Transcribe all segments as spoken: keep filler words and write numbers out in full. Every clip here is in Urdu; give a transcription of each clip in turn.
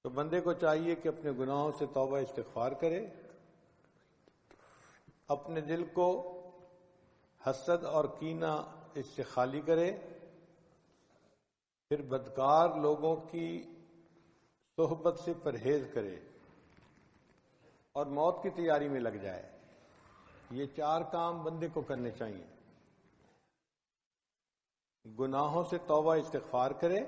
تو بندے کو چاہیے کہ اپنے گناہوں سے توبہ استغفار کرے، اپنے دل کو حسد اور کینہ اس سے خالی کرے، پھر بدکار لوگوں کی صحبت سے پرہیز کرے اور موت کی تیاری میں لگ جائے۔ یہ چار کام بندے کو کرنے چاہیے۔ گناہوں سے توبہ استغفار کرے،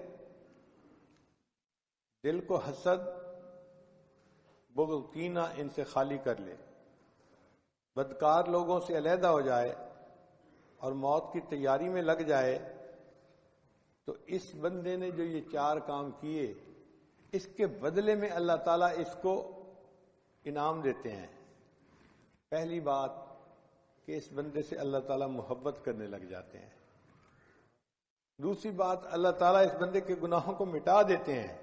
دل کو حسد بغض کینہ ان سے خالی کر لے، بدکار لوگوں سے علیحدہ ہو جائے اور موت کی تیاری میں لگ جائے، تو اس بندے نے جو یہ چار کام کیے اس کے بدلے میں اللہ تعالیٰ اس کو انعام دیتے ہیں۔ پہلی بات کہ اس بندے سے اللہ تعالیٰ محبت کرنے لگ جاتے ہیں۔ دوسری بات، اللہ تعالیٰ اس بندے کے گناہوں کو مٹا دیتے ہیں۔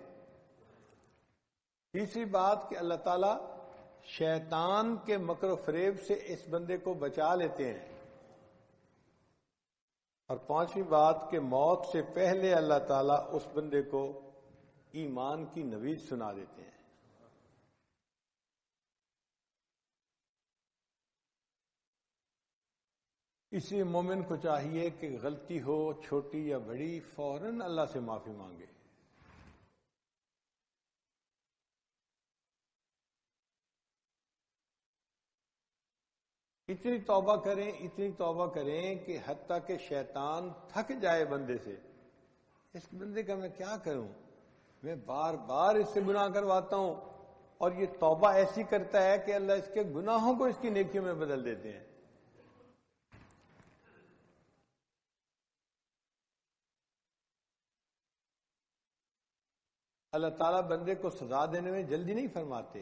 تیسری بات کہ اللہ تعالیٰ شیطان کے مکر و فریب سے اس بندے کو بچا لیتے ہیں۔ اور پانچویں بات کہ موت سے پہلے اللہ تعالیٰ اس بندے کو ایمان کی نوید سنا دیتے ہیں۔ اس لیے مومن کو چاہیے کہ غلطی ہو چھوٹی یا بڑی فوراً اللہ سے معافی مانگے۔ اتنی توبہ کریں اتنی توبہ کریں کہ حتیٰ کہ شیطان تھک جائے بندے سے، اس بندے کا میں کیا کروں، میں بار بار اس سے گناہ کرواتا ہوں، اور یہ توبہ ایسی کرتا ہے کہ اللہ اس کے گناہوں کو اس کی نیکیوں میں بدل دیتے ہیں۔ اللہ تعالیٰ بندے کو سزا دینے میں جلدی نہیں فرماتے۔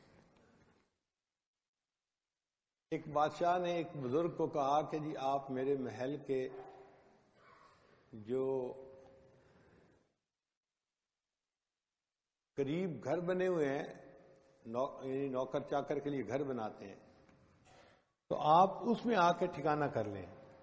ایک بادشاہ نے ایک بزرگ کو کہا کہ جی آپ میرے محل کے جو قریب گھر بنے ہوئے ہیں، یعنی نوکر چاکر کے لیے گھر بناتے ہیں، تو آپ اس میں آ کے ٹھکانہ کر لیں۔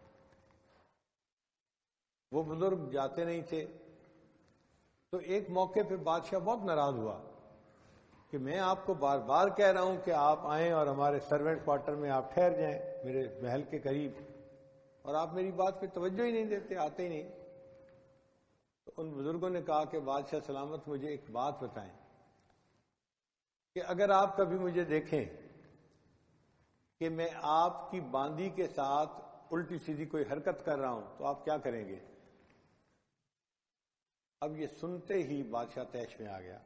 وہ بزرگ جاتے نہیں تھے، تو ایک موقع پہ بادشاہ بہت ناراض ہوا کہ میں آپ کو بار بار کہہ رہا ہوں کہ آپ آئیں اور ہمارے سرونٹ کوارٹر میں آپ ٹھہر جائیں میرے محل کے قریب، اور آپ میری بات پہ توجہ ہی نہیں دیتے، آتے ہی نہیں۔ تو ان بزرگوں نے کہا کہ بادشاہ سلامت مجھے ایک بات بتائیں کہ اگر آپ کبھی مجھے دیکھیں کہ میں آپ کی باندی کے ساتھ الٹی سیدھی کوئی حرکت کر رہا ہوں تو آپ کیا کریں گے؟ اب یہ سنتے ہی بادشاہ طیش میں آ گیا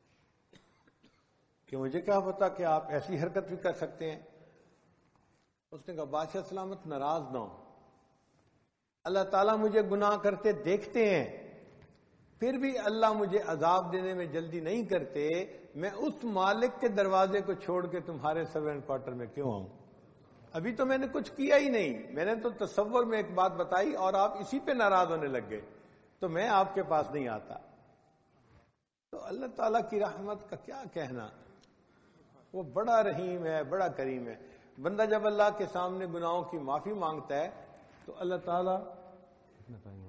کہ مجھے کیا پتا کہ آپ ایسی حرکت بھی کر سکتے ہیں۔ اس نے کہا بادشاہ سلامت ناراض نہ ہو، اللہ تعالیٰ مجھے گناہ کرتے دیکھتے ہیں، پھر بھی اللہ مجھے عذاب دینے میں جلدی نہیں کرتے، میں اس مالک کے دروازے کو چھوڑ کے تمہارے سرونٹ کوارٹر میں کیوں آؤں؟ ابھی تو میں نے کچھ کیا ہی نہیں، میں نے تو تصور میں ایک بات بتائی اور آپ اسی پہ ناراض ہونے لگ گئے، تو میں آپ کے پاس نہیں آتا۔ تو اللہ تعالیٰ کی رحمت کا کیا کہنا، وہ بڑا رحیم ہے، بڑا کریم ہے۔ بندہ جب اللہ کے سامنے گناہوں کی معافی مانگتا ہے تو اللہ تعالیٰ